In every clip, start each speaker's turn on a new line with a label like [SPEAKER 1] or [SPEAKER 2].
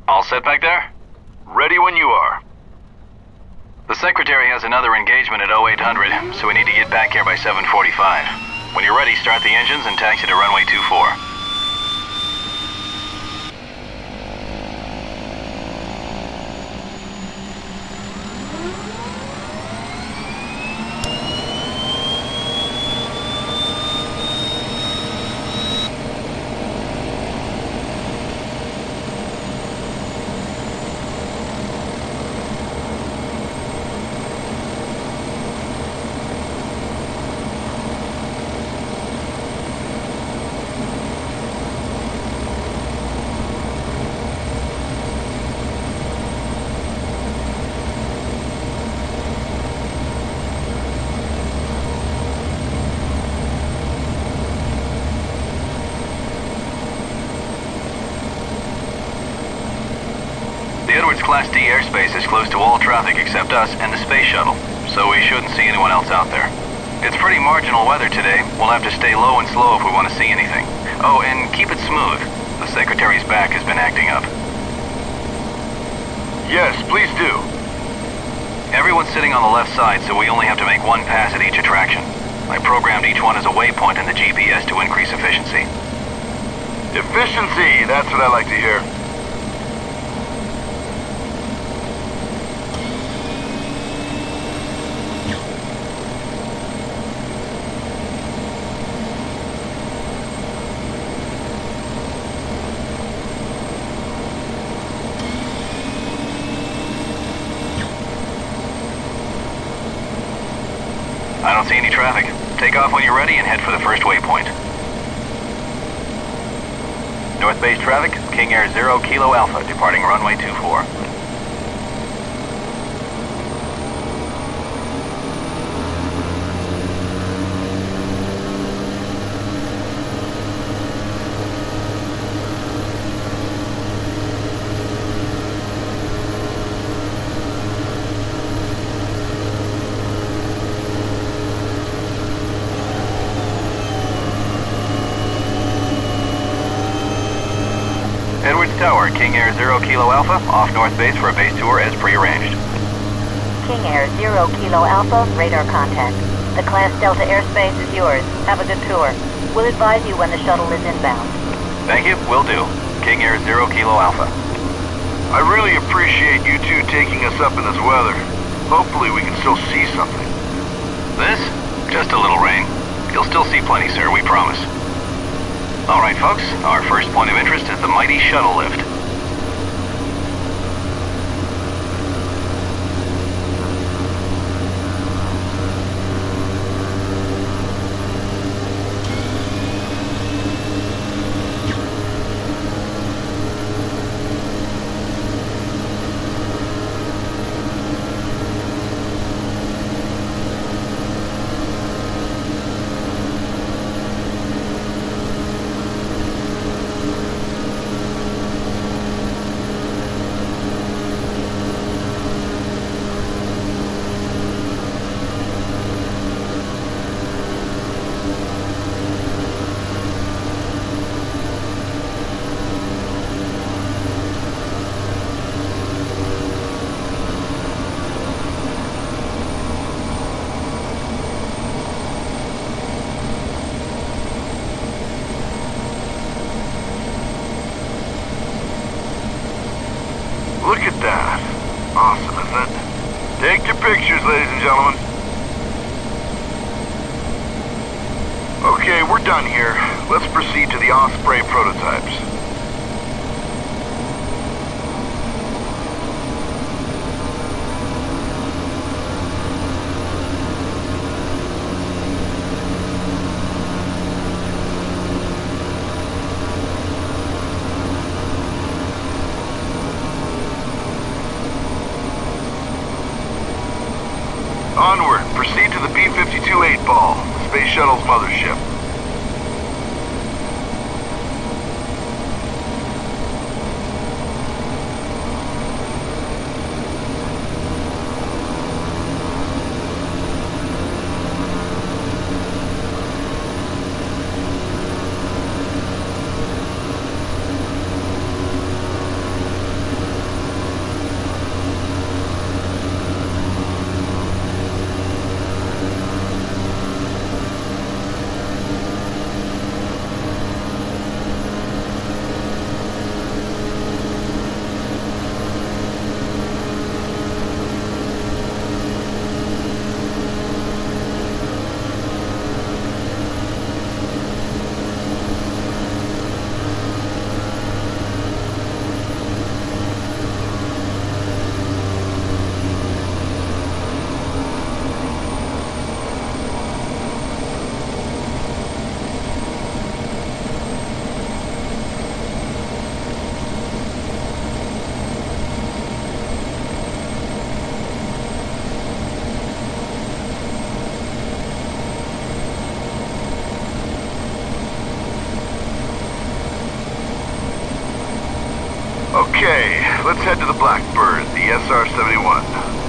[SPEAKER 1] All set back there?
[SPEAKER 2] Ready when you are.
[SPEAKER 1] The Secretary has another engagement at 0800, so we need to get back here by 7:45. When you're ready, start the engines and taxi to runway 24. The Edwards Class D airspace is closed to all traffic except us and the space shuttle, so we shouldn't see anyone else out there. It's pretty marginal weather today. We'll have to stay low and slow if we want to see anything. Oh, and keep it smooth. The Secretary's back has been acting up.
[SPEAKER 2] Yes, please do.
[SPEAKER 1] Everyone's sitting on the left side, so we only have to make one pass at each attraction. I programmed each one as a waypoint in the GPS to increase efficiency.
[SPEAKER 2] Efficiency, that's what I like to hear.
[SPEAKER 1] I don't see any traffic. Take off when you're ready and head for the first waypoint. North base traffic, King Air 0 Kilo Alpha, departing runway 24. Edwards Tower, King Air 0 Kilo Alpha, off North Base for a base tour as prearranged.
[SPEAKER 3] King Air 0 Kilo Alpha, radar contact. The Class Delta airspace is yours. Have a good tour. We'll advise you when the shuttle is inbound.
[SPEAKER 1] Thank you, will do. King Air 0 Kilo Alpha.
[SPEAKER 2] I really appreciate you two taking us up in this weather. Hopefully we can still see something.
[SPEAKER 1] This? Just a little rain. You'll still see plenty, sir, we promise. All right, folks, our first point of interest is the mighty shuttle lift.
[SPEAKER 2] Look at that. Awesome, isn't it? Take your pictures, ladies and gentlemen. Okay, we're done here. Let's proceed to the Osprey prototypes. Onward, proceed to the P-52 8-ball, the Space Shuttle's mothership. Okay, let's head to the Blackbird, the SR-71.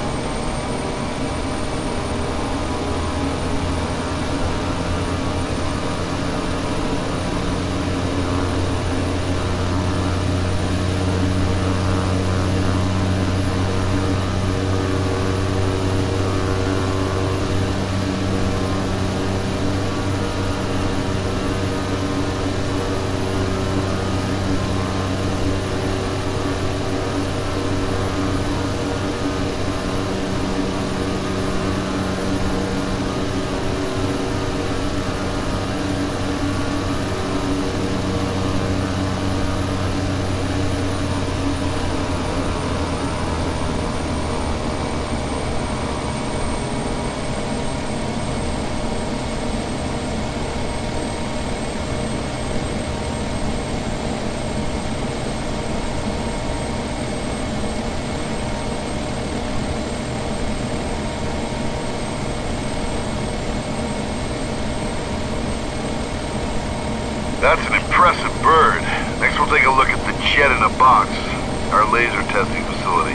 [SPEAKER 2] That's an impressive bird. Next we'll take a look at the jet in a box, our laser testing facility.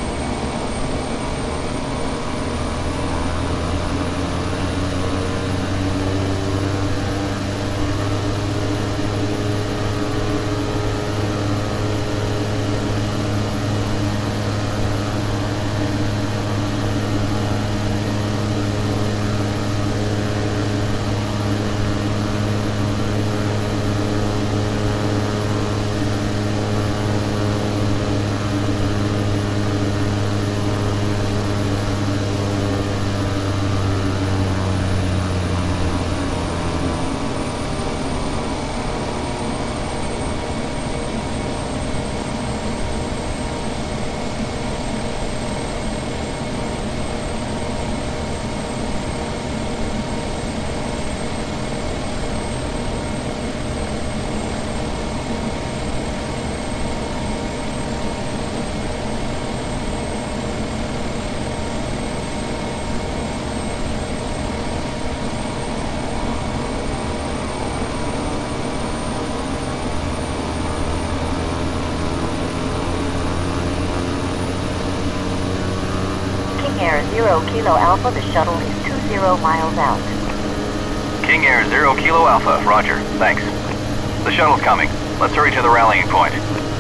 [SPEAKER 3] Air 0 Kilo Alpha, the shuttle is 20 miles out.
[SPEAKER 1] King Air 0 Kilo Alpha, roger. Thanks. The shuttle's coming. Let's hurry to the rallying point.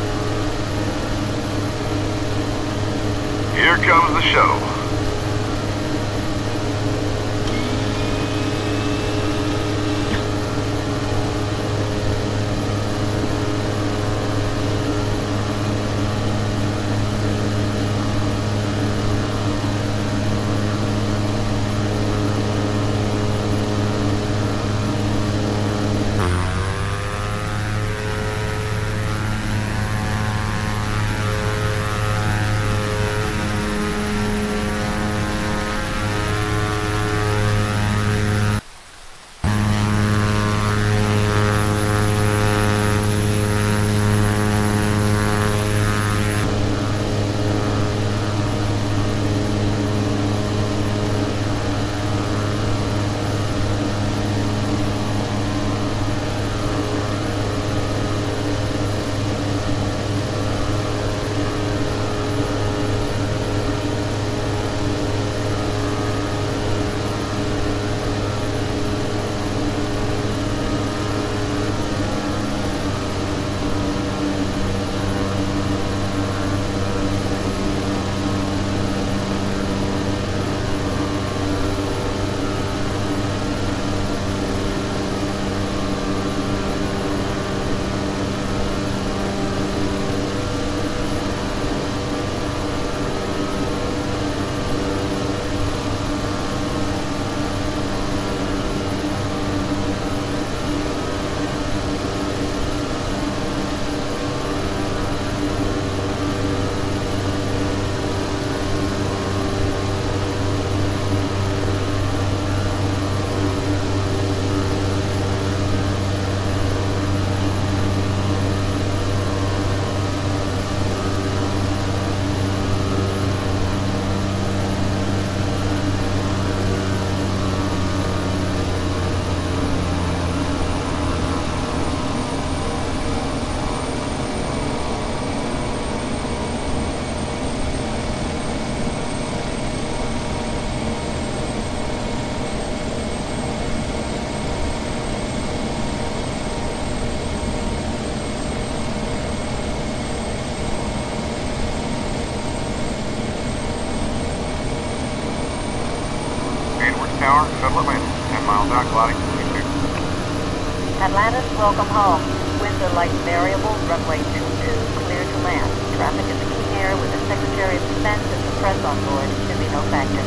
[SPEAKER 2] Here comes the shuttle.
[SPEAKER 3] Atlantis, welcome home. Winds are light variable, runway 22, clear to land. Traffic is King Air with the Secretary of Defense and the press on board. Should be no factor.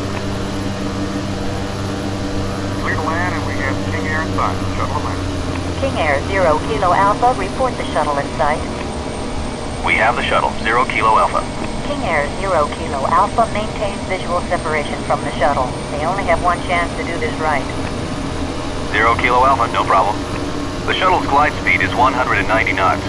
[SPEAKER 2] Clear to land, and we have King Air inside. Shuttle land.
[SPEAKER 3] King Air 0 Kilo Alpha, report the shuttle in sight.
[SPEAKER 1] We have the shuttle, 0 Kilo Alpha.
[SPEAKER 3] King Air 0 Kilo Alpha maintains visual separation from the shuttle. They only have one chance to do this right.
[SPEAKER 1] 0 Kilo Alpha, no problem. The shuttle's glide speed is 190 knots.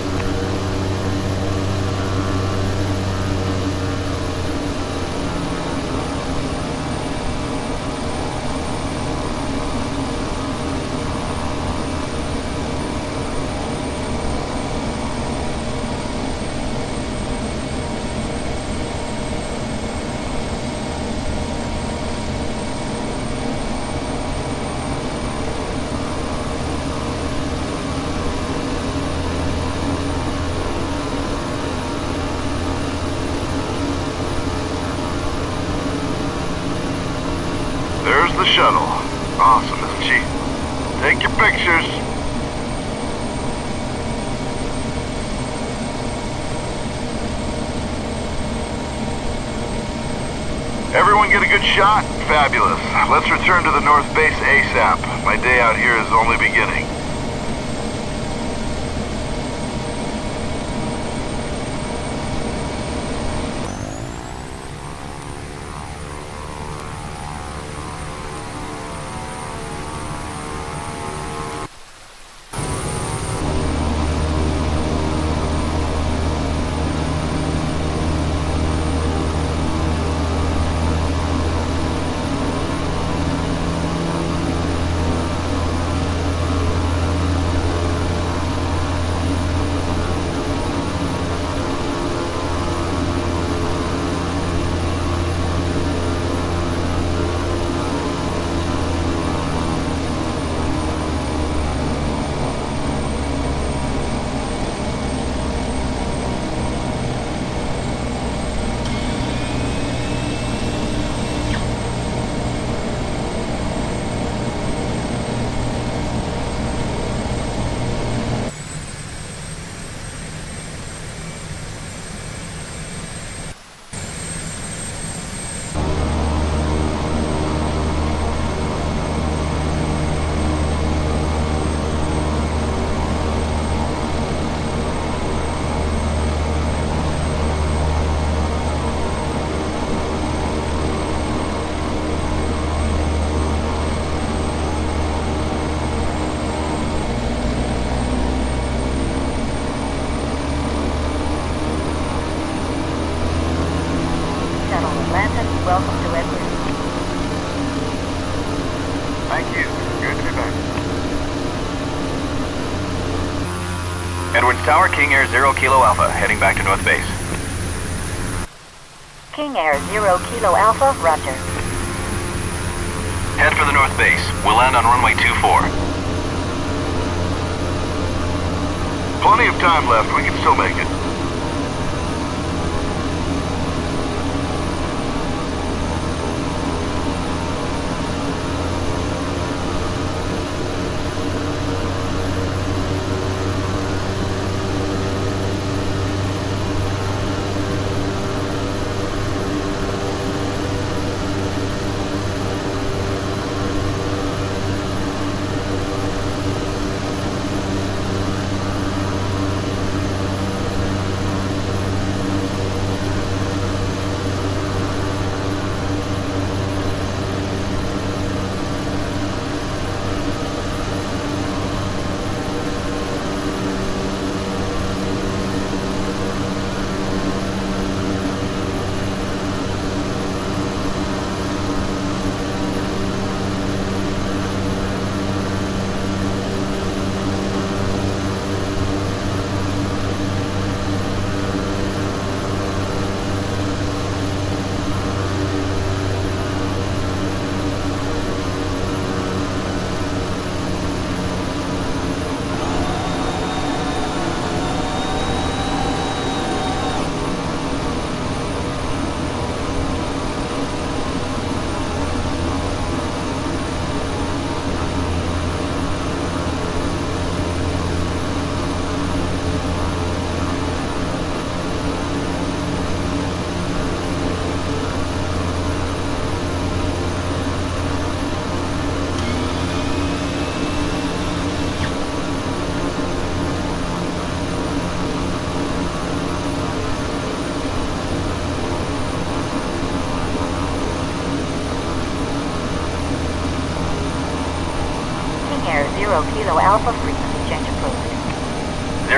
[SPEAKER 2] There's the shuttle. Awesome, isn't she? Take your pictures. Everyone get a good shot? Fabulous. Let's return to the North Base ASAP. My day out here is only beginning.
[SPEAKER 3] Welcome to Edwards.
[SPEAKER 2] Thank you. Good to be back.
[SPEAKER 1] Edwards Tower, King Air 0 Kilo Alpha, heading back to North Base.
[SPEAKER 3] King Air 0 Kilo Alpha, roger.
[SPEAKER 1] Head for the North Base. We'll land on runway 24.
[SPEAKER 2] Plenty of time left. We can still make it.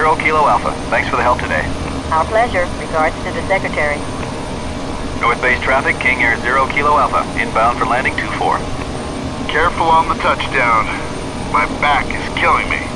[SPEAKER 1] 0 Kilo Alpha. Thanks for the help today.
[SPEAKER 3] Our pleasure. Regards to the Secretary.
[SPEAKER 1] North Base traffic, King Air 0 Kilo Alpha. Inbound for landing 2-4.
[SPEAKER 2] Careful on the touchdown. My back is killing me.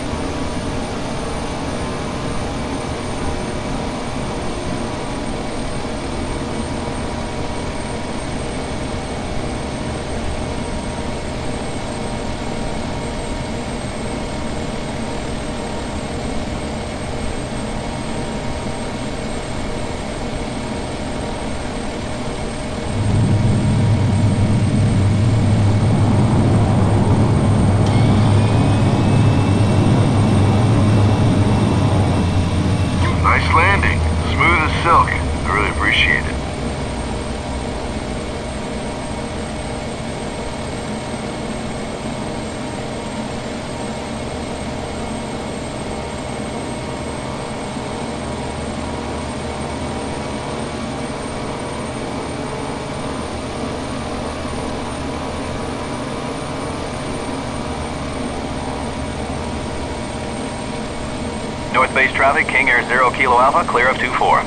[SPEAKER 2] Nice landing. Smooth as silk. I really appreciate it.
[SPEAKER 1] North Base traffic, King Air 0 Kilo Alpha, clear of 2-4.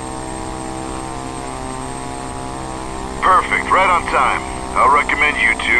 [SPEAKER 1] Perfect, right on time. I'll recommend you to